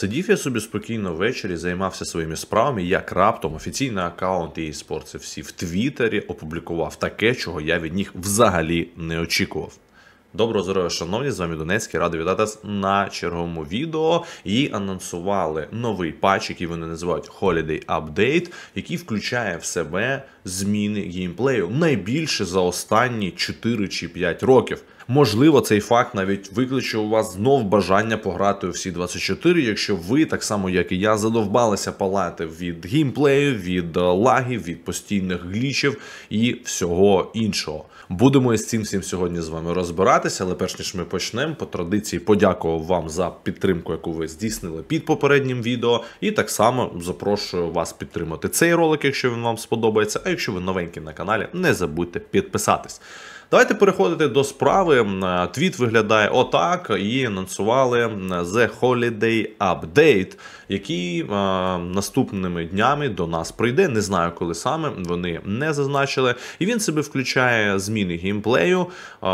Сидів я собі спокійно ввечері, займався своїми справами, як раптом офіційний аккаунт EA Sports FC в Твіттері опублікував таке, чого я від них взагалі не очікував. Доброго здоров'я, шановні, з вами Донецький, радий вітати вас на черговому відео. І анонсували новий патч, який вони називають Holiday Update, який включає в себе зміни геймплею найбільше за останні 4 чи 5 років. Можливо, цей факт навіть викличе у вас знов бажання пограти у всі 24, якщо ви, так само як і я, задовбалися палати від геймплею, від лагів, від постійних глічів і всього іншого. Будемо із цим всім сьогодні з вами розбиратися, але перш ніж ми почнемо, по традиції подякував вам за підтримку, яку ви здійснили під попереднім відео, і так само запрошую вас підтримати цей ролик, якщо він вам сподобається, а якщо ви новенькі на каналі, не забудьте підписатись. Давайте переходити до справи. Твіт виглядає отак, і анонсували The Holiday Update, який наступними днями до нас прийде. Не знаю, коли саме, вони не зазначили. І він себе включає зміни геймплею,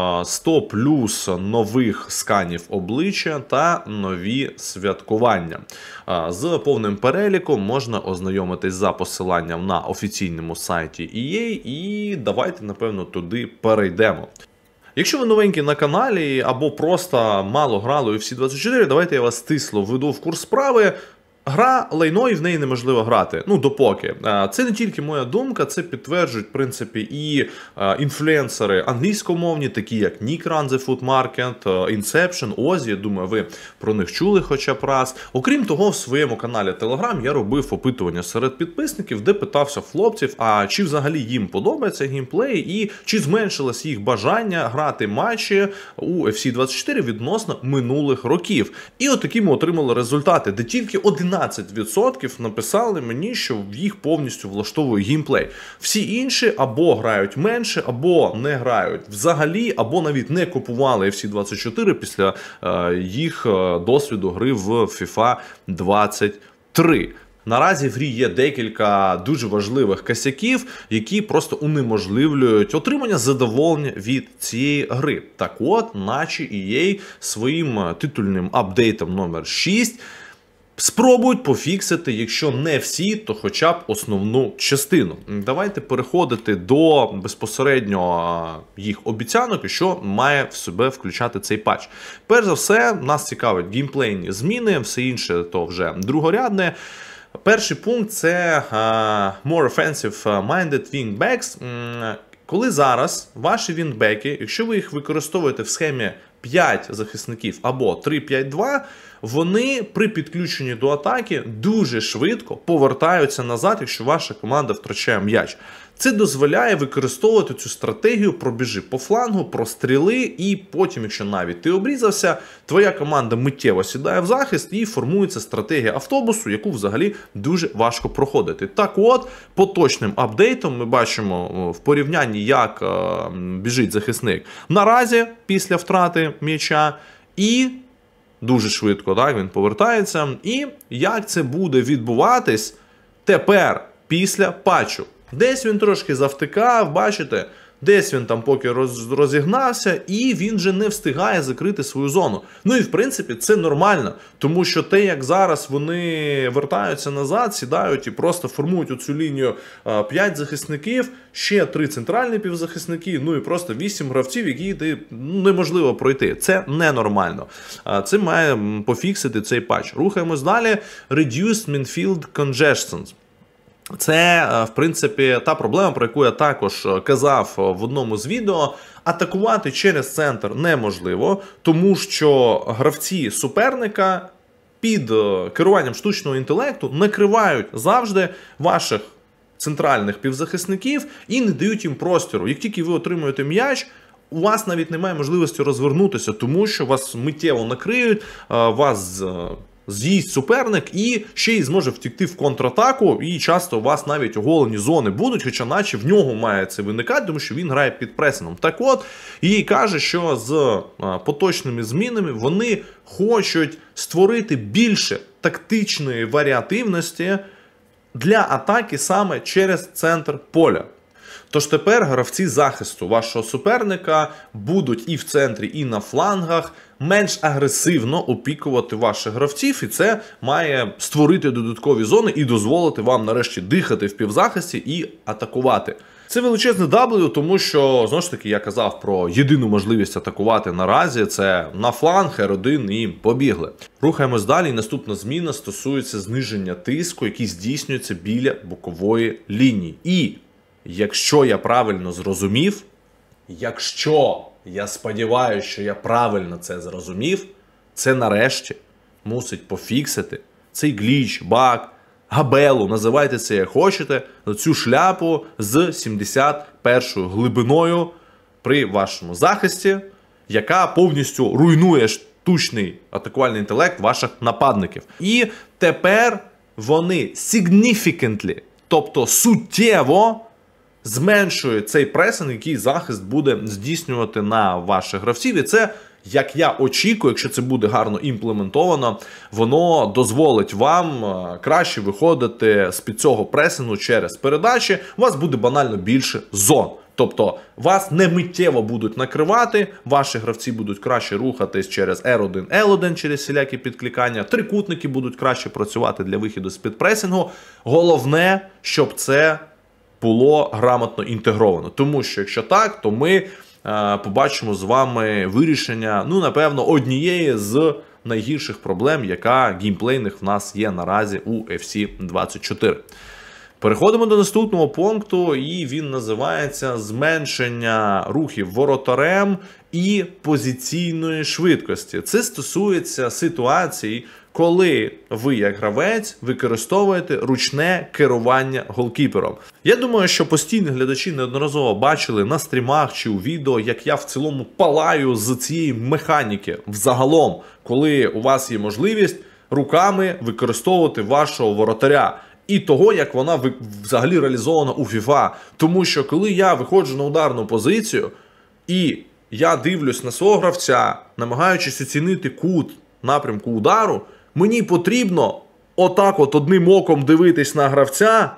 100 плюс нових сканів обличчя та нові святкування. З повним переліком можна ознайомитись за посиланням на офіційному сайті EA, і давайте, напевно, туди перейдемо. Якщо ви новенькі на каналі або просто мало грали у UFC 24, давайте я вас стисло введу в курс справи. Гра лайно, і в неї неможливо грати. Ну, допоки. Це не тільки моя думка, це підтверджують, в принципі, і інфлюенсери англійськомовні, такі як Nick Run The Food Market, Inception, Ozzy, я думаю, ви про них чули хоча б раз. Окрім того, в своєму каналі Telegram я робив опитування серед підписників, де питався хлопців, а чи взагалі їм подобається геймплей, і чи зменшилось їх бажання грати матчі у UFC 24 відносно минулих років. І от такі ми отримали результати, де тільки 11% написали мені, що їх повністю влаштовує геймплей. Всі інші або грають менше, або не грають взагалі, або навіть не купували FC 24 після їх досвіду гри в FIFA 23. Наразі в грі є декілька дуже важливих косяків, які просто унеможливлюють отримання задоволення від цієї гри. Так от, наче EA своїм титульним апдейтом номер 6 спробують пофіксити, якщо не всі, то хоча б основну частину. Давайте переходити до безпосередньо їх обіцянок, і що має в себе включати цей патч. Перш за все, нас цікавить геймплейні зміни, все інше то вже другорядне. Перший пункт – це More Offensive Minded Wingbacks. Коли зараз ваші вінгбеки, якщо ви їх використовуєте в схемі 5 захисників або 3-5-2, вони при підключенні до атаки дуже швидко повертаються назад, якщо ваша команда втрачає м'яч. Це дозволяє використовувати цю стратегію пробіжи по флангу, простріли, і потім, якщо навіть ти обрізався, твоя команда миттєво сідає в захист і формується стратегія автобусу, яку взагалі дуже важко проходити. Так от, поточним апдейтом ми бачимо в порівнянні, як біжить захисник наразі після втрати м'яча, і дуже швидко так, він повертається. І як це буде відбуватись тепер, після патчу. Десь він трошки завтикав, бачите, десь він там поки розігнався, і він вже не встигає закрити свою зону. Ну і в принципі це нормально, тому що те, як зараз вони вертаються назад, сідають і просто формують оцю лінію 5 захисників, ще 3 центральні півзахисники, ну і просто 8 гравців, які неможливо пройти. Це ненормально. Це має пофіксити цей патч. Рухаємось далі. Reduced Midfield Congestion. Це, в принципі, та проблема, про яку я також казав в одному з відео. Атакувати через центр неможливо, тому що гравці суперника під керуванням штучного інтелекту накривають завжди ваших центральних півзахисників і не дають їм простору. Як тільки ви отримуєте м'яч, у вас навіть немає можливості розвернутися, тому що вас миттєво накриють, вас з'їсть суперник і ще й зможе втекти в контратаку, і часто у вас навіть оголені зони будуть, хоча наче в нього має це виникати, тому що він грає під пресингом. Так от, і каже, що з поточними змінами вони хочуть створити більше тактичної варіативності для атаки саме через центр поля. Тож тепер гравці захисту вашого суперника будуть і в центрі, і на флангах менш агресивно опікувати ваших гравців, і це має створити додаткові зони і дозволити вам нарешті дихати в півзахисті і атакувати. Це величезне W, тому що, знову ж таки, я казав про єдину можливість атакувати наразі, це на фланг, R1 і побігли. Рухаємось далі, і наступна зміна стосується зниження тиску, який здійснюється біля бокової лінії. І, якщо я правильно зрозумів, я сподіваюся, що я правильно це зрозумів, це нарешті мусить пофіксити цей гліч, баг, габелу, називайте це як хочете, цю шляпу з 71 глибиною при вашому захисті, яка повністю руйнує штучний атакувальний інтелект ваших нападників. І тепер вони significantly, тобто суттєво, зменшують цей пресинг, який захист буде здійснювати на ваших гравців. І це, як я очікую, якщо це буде гарно імплементовано, воно дозволить вам краще виходити з-під цього пресингу через передачі. У вас буде банально більше зон. Тобто вас не миттєво будуть накривати, ваші гравці будуть краще рухатись через R1, L1, через всілякі підкликання, трикутники будуть краще працювати для виходу з-під пресингу. Головне, щоб це було грамотно інтегровано. Тому що, якщо так, то ми побачимо з вами вирішення, напевно, однієї з найгірших проблем, яка геймплейних в нас є наразі у FC24. Переходимо до наступного пункту, і він називається зменшення рухів воротарем і позиційної швидкості. Це стосується ситуацій, коли ви, як гравець, використовуєте ручне керування голкіпером. Я думаю, що постійні глядачі неодноразово бачили на стрімах чи у відео, як я в цілому палаю з цієї механіки взагалом, коли у вас є можливість руками використовувати вашого воротаря. І того, як вона взагалі реалізована у FIFA. Тому що коли я виходжу на ударну позицію, і я дивлюсь на свого гравця, намагаючись оцінити кут напрямку удару, мені потрібно отак от одним оком дивитись на гравця,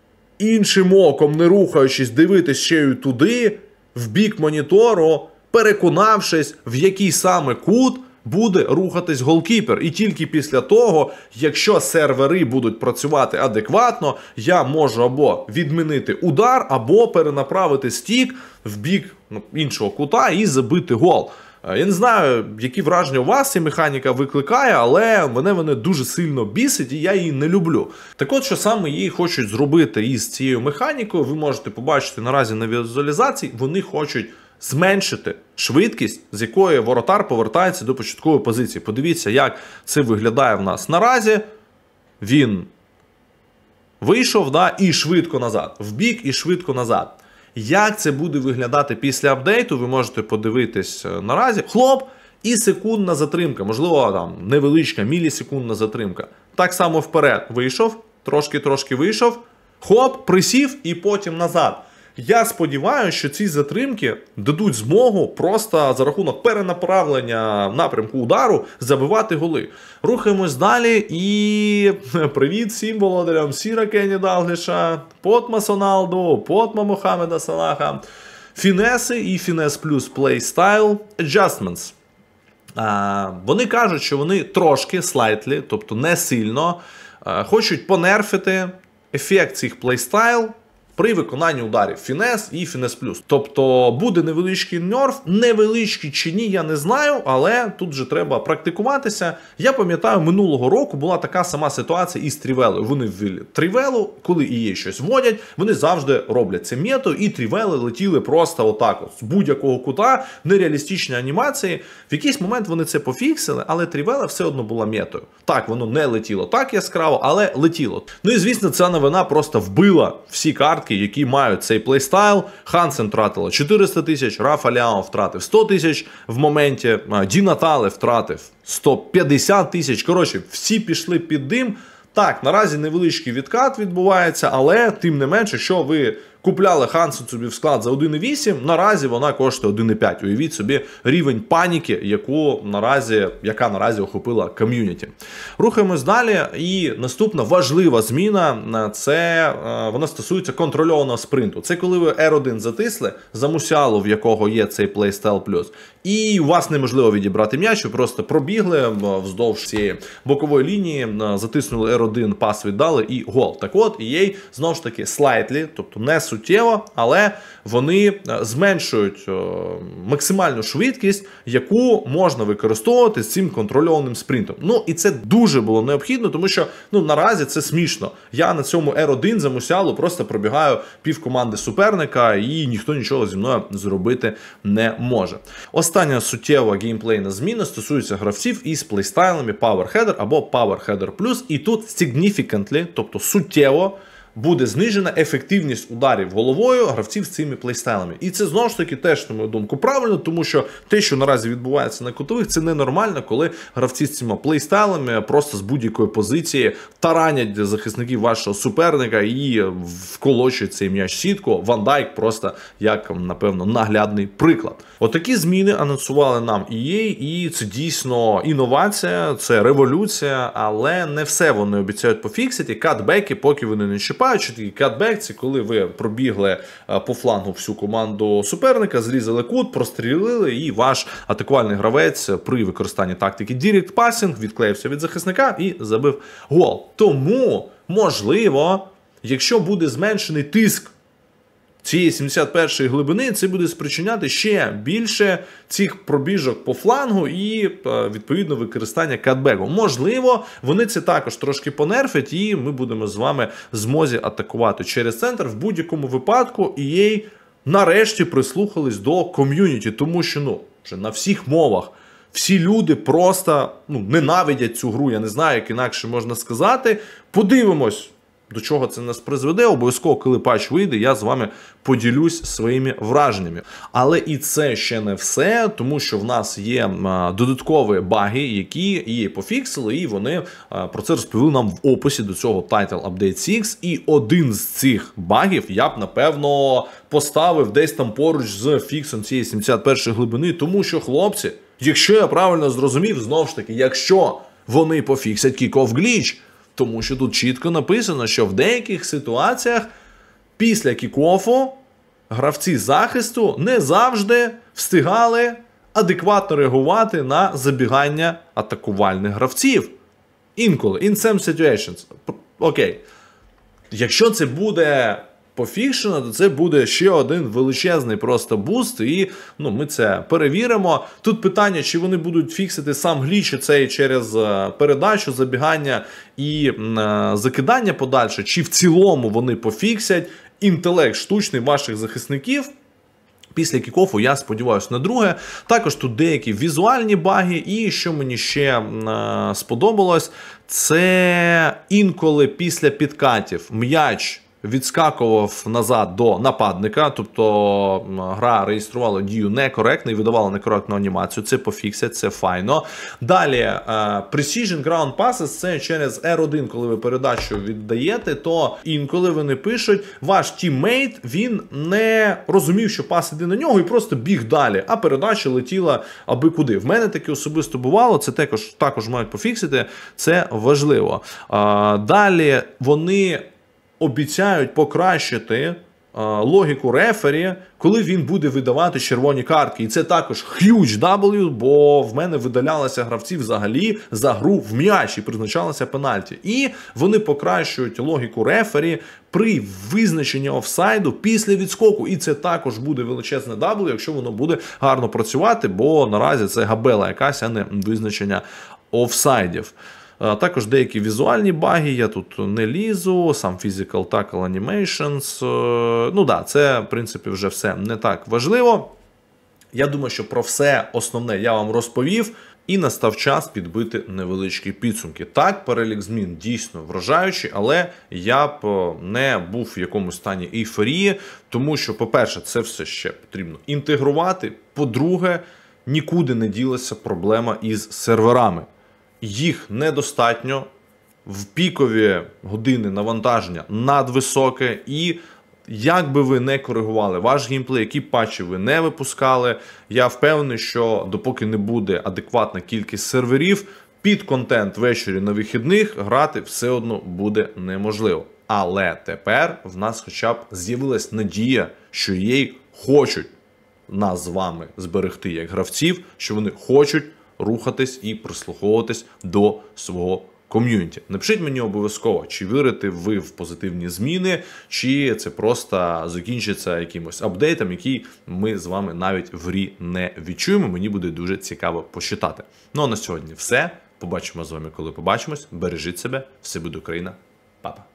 іншим оком, не рухаючись, дивитись ще й туди, в бік монітору, переконавшись, в який саме кут буде рухатись голкіпер. І тільки після того, якщо сервери будуть працювати адекватно, я можу або відмінити удар, або перенаправити стік в бік іншого кута і забити гол. Я не знаю, які враження у вас ця механіка викликає, але мене дуже сильно бісить, і я її не люблю. Так от, що саме її хочуть зробити із цією механікою, ви можете побачити наразі на візуалізації, вони хочуть зменшити швидкість, з якої воротар повертається до початкової позиції. Подивіться, як це виглядає в нас наразі. Він вийшов, і швидко назад. Вбік і швидко назад. Як це буде виглядати після апдейту, ви можете подивитись наразі. Хлоп, і секундна затримка. Можливо, там невеличка, мілісекундна затримка. Так само вперед вийшов, трошки вийшов. Хоп, присів і потім назад. Я сподіваюся, що ці затримки дадуть змогу просто за рахунок перенаправлення напрямку удару забивати голи. Рухаємось далі і привіт всім володарям Сіра Кенні Далгліша, Потма Соналду, Потма Мохаммеда Салаха, фінеси і фінес плюс плейстайл adjustments. Вони кажуть, що вони трошки, slightly, тобто не сильно, хочуть понерфити ефект цих плейстайл при виконанні ударів фінес і фінес плюс. Тобто буде невеличкий нерф, невеличкий чи ні, я не знаю, але тут же треба практикуватися. Я пам'ятаю, минулого року була така сама ситуація із Трівелою. Вони ввели Трівелу, коли її щось вводять, вони завжди роблять це метою, і Трівели летіли просто отак от, з будь-якого кута, нереалістичні анімації. В якийсь момент вони це пофіксили, але Трівела все одно була метою. Так, воно не летіло так яскраво, але летіло. Ну і звісно, ця новина просто вбила всі картки, які мають цей плейстайл. Хансен втратила 400 тисяч, Рафа Ляо втратив 100 тисяч в моменті, Ді Натале втратив 150 тисяч. Коротше, всі пішли під дим. Так, наразі невеличкий відкат відбувається, але тим не менше, що ви купляли Хансен собі в склад за 1,8, наразі вона коштує 1,5. Уявіть собі рівень паніки, яка наразі охопила ком'юніті. Рухаємось далі, і наступна важлива зміна, це вона стосується контрольованого спринту. Це коли ви R1 затисли, за Мусіалу, в якого є цей Playstyle Plus, і у вас неможливо відібрати м'яч, ви просто пробігли вздовж цієї бокової лінії, затиснули R1, пас віддали і гол. Так от, EA знову ж таки slightly, тобто не суттєво, але вони зменшують максимальну швидкість, яку можна використовувати з цим контрольованим спринтом. Ну і це дуже було необхідно, тому що наразі це смішно. Я на цьому R1 за Мусіалу просто пробігаю пів команди суперника, і ніхто нічого зі мною зробити не може. Остання суттєва геймплейна зміна стосується гравців із плейстайлами Power Header або Power Header Plus, і тут significantly, тобто суттєво, буде знижена ефективність ударів головою гравців з цими плейстайлами. І це, знову ж таки, теж, на мою думку, правильно, тому що те, що наразі відбувається на кутових, це ненормально, коли гравці з цими плейстайлами просто з будь-якої позиції таранять захисників вашого суперника і вколочують цей м'яч сітку. Ван Дайк просто як, напевно, наглядний приклад. Отакі зміни анонсували нам EA, і це дійсно інновація, це революція, але не все вони обіцяють пофіксити. Катбеки, поки вони не чіпають. Що такий катбек, це коли ви пробігли по флангу всю команду суперника, зрізали кут, прострілили, і ваш атакувальний гравець при використанні тактики Direct Passing відклеївся від захисника і забив гол. Тому, можливо, якщо буде зменшений тиск цієї 71-ї глибини, це буде спричиняти ще більше цих пробіжок по флангу і, відповідно, використання катбеку. Можливо, вони це також трошки понерфять, і ми будемо з вами в змозі атакувати через центр. В будь-якому випадку EA нарешті прислухались до ком'юніті, тому що, вже на всіх мовах всі люди просто ненавидять цю гру, я не знаю, як інакше можна сказати. Подивимось, до чого це нас призведе. Обов'язково, коли патч вийде, я з вами поділюсь своїми враженнями. Але і це ще не все, тому що в нас є додаткові баги, які EA пофіксили, і вони про це розповіли нам в описі до цього Title Update 6. І один з цих багів я б, напевно, поставив десь там поруч з фіксом цієї 71-ї глибини, тому що, хлопці, якщо я правильно зрозумів, знову ж таки, якщо вони пофіксять Kick-Off Glitch, тому що тут чітко написано, що в деяких ситуаціях після кікофу гравці захисту не завжди встигали адекватно реагувати на забігання атакувальних гравців. Інколи. In some situations. Окей. Якщо це буде пофікшено, то це буде ще один величезний просто буст, і ми це перевіримо. Тут питання, чи вони будуть фіксити сам гліч цей через передачу, забігання і закидання подальше, чи в цілому вони пофіксять інтелект штучний ваших захисників. Після кікофу я сподіваюся на друге. Також тут деякі візуальні баги, і що мені ще сподобалось, це інколи після підкатів м'яч відскакував назад до нападника, тобто гра реєструвала дію некоректно і видавала некоректну анімацію. Це пофіксять, це файно. Далі, Precision Ground Passes, це через R1, коли ви передачу віддаєте, то інколи вони пишуть, ваш тіммейт, він не розумів, що пас іде на нього і просто біг далі, а передача летіла аби куди. В мене таке особисто бувало, це також мають пофіксити, це важливо. Далі вони обіцяють покращити логіку рефері, коли він буде видавати червоні картки. І це також huge W, бо в мене видалялися гравці взагалі за гру в м'яч і призначалися пенальті. І вони покращують логіку рефері при визначенні офсайду після відскоку. І це також буде величезне W, якщо воно буде гарно працювати, бо наразі це габела якась, а не визначення офсайдів. Також деякі візуальні баги, я тут не лізу, сам Physical Tackle Animations. Це, в принципі, вже все не так важливо. Я думаю, що про все основне я вам розповів, і настав час підбити невеличкі підсумки. Так, перелік змін дійсно вражаючий, але я б не був в якомусь стані ейфорії, тому що, по-перше, це все ще потрібно інтегрувати, по-друге, нікуди не ділася проблема із серверами. Їх недостатньо, в пікові години навантаження надвисоке, і як би ви не коригували ваш геймплей, які патчі ви не випускали, я впевнений, що допоки не буде адекватна кількість серверів, під контент ввечері на вихідних грати все одно буде неможливо. Але тепер в нас хоча б з'явилась надія, що EA хочуть нас з вами зберегти як гравців, що вони хочуть рухатись і прислуховуватись до свого ком'юніті. Напишіть мені обов'язково, чи вірите ви в позитивні зміни, чи це просто закінчиться якимось апдейтом, який ми з вами навіть в грі не відчуємо. Мені буде дуже цікаво почитати. Ну а на сьогодні все. Побачимо з вами, коли побачимось. Бережіть себе. Все буде Україна. Па-па.